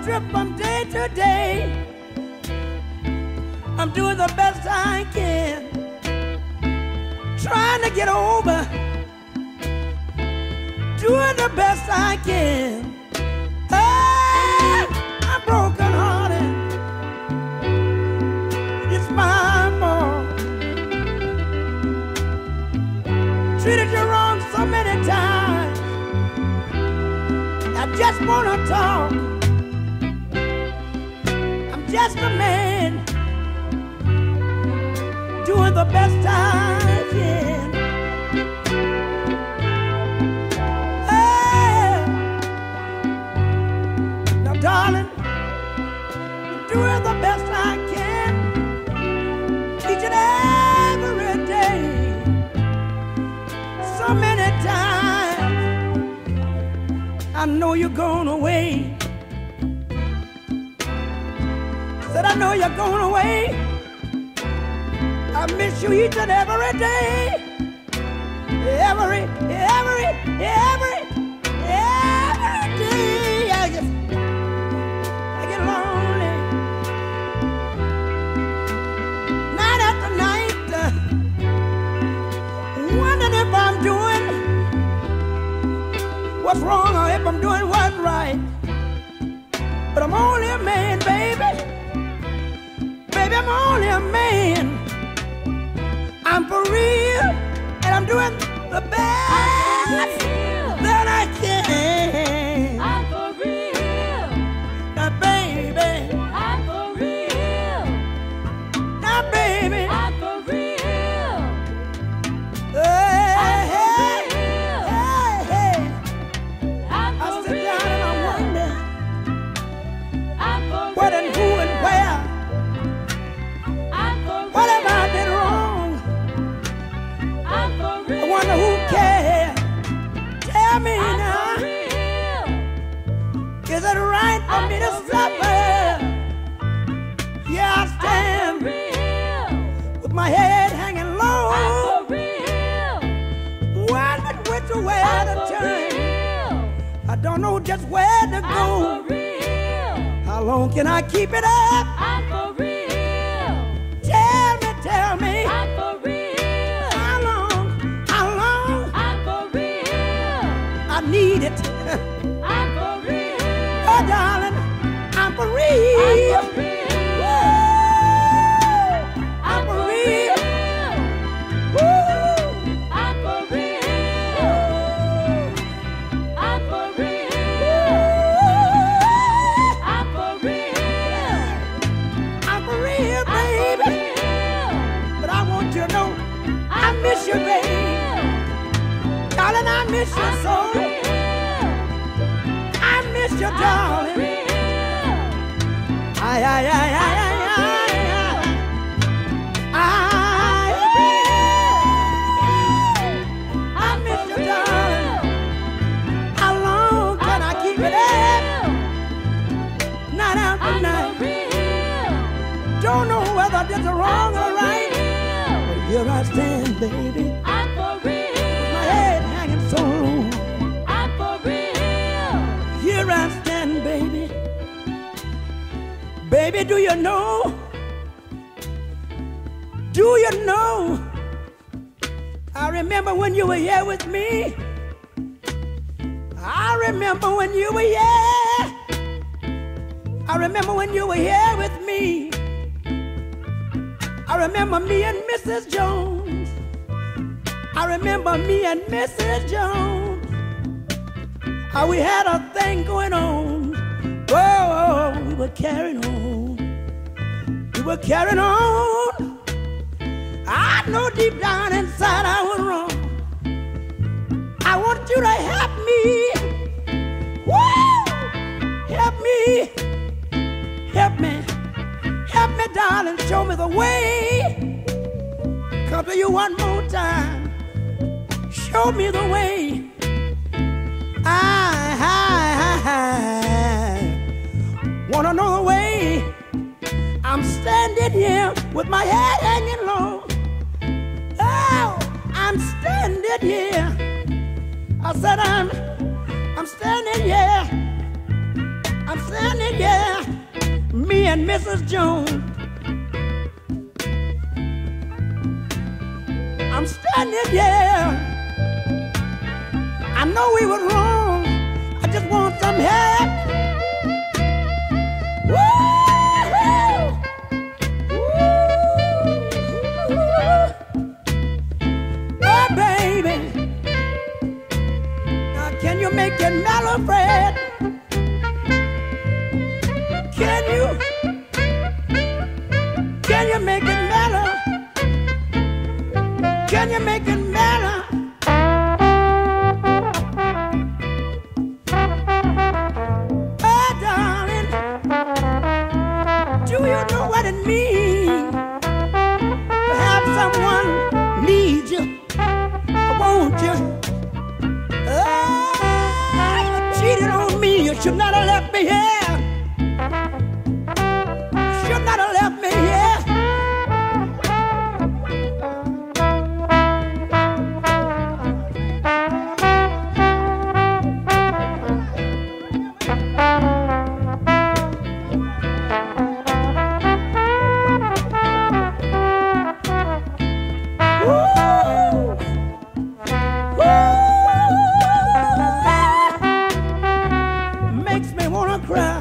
trip from day to day. I'm doing the best I can, trying to get over, doing the best I can. Oh, I'm broken hearted, it's my fault. Treated you wrong so many times, I just wanna talk. I'm just a man, doing the best I can. Hey, now darling, doing the best I can, each and every day. So many times I know you're going away. Said I know you're going away. I miss you each and every day. Every day. I get lonely. Night after night, wondering if I'm doing what's wrong or if I'm doing what's right. But I'm only a man, baby. Baby, I'm only a man. I'm for real, and I'm doing the best that I can. I'm for real. Now, baby. I'm for real. Now, baby. I'm for real. Hey, I'm for hey, real. hey. I'm I for sit real. down and I wonder I'm for what and who and where. I'm for What have real. I did wrong? I'm for real. I wonder who cares. Tell me I'm now, for real. is it right for me to I'm for suffer? Yeah, I I'm stand for real. with my head hanging low, I'm for real. wondering which way I'm to for turn. real. I don't know just where to I'm go. for real. How long can I keep it up? I'm for real. Tell me, I'm for real. how long I'm for real. I need it. I'm for real. Oh, darling, I'm for I'm real. for real. Woo! I'm for real. Woo! I'm for real. I'm for real. I'm for real. I'm for real, I'm baby. for real. But I want you to know I miss you, baby. Darling, I miss you so. I miss you, darling. Ay, ay, ay, ay, ay, ay, ay. I miss you, darling. How long can I keep it up? Night after night. Don't know whether this is wrong or right. But here I stand, baby. My head hanging so low. Here I stand, baby. Baby, do you know? Do you know? I remember when you were here with me. I remember when you were here. I remember when you were here with me. I remember me and Mrs. Jones. I remember me and Mrs. Jones. How we had a thing going on. Whoa, we were carrying on. We were carrying on. I know deep down inside I was wrong. I want you to help me. Woo! Help me. Help me. Help me, darling. Show me the way. Come to you one more time. Show me the way. I wanna know the way. I'm standing here with my head hanging low. Oh, I'm standing here. I said I'm standing here. I'm standing standing, yeah, me and Mrs. Jones. I'm standing, yeah. I know we was wrong. I just want some help. Woo-hoo! Oh, baby. Now, can you make it mellow, Fred? Can you make it mellow? Can you make it mellow? Oh, darling, do you know what it means to have someone need you? Won't you? Oh, you cheated on me. You should not have left me here. Should not have left me here. Makes me wanna cry.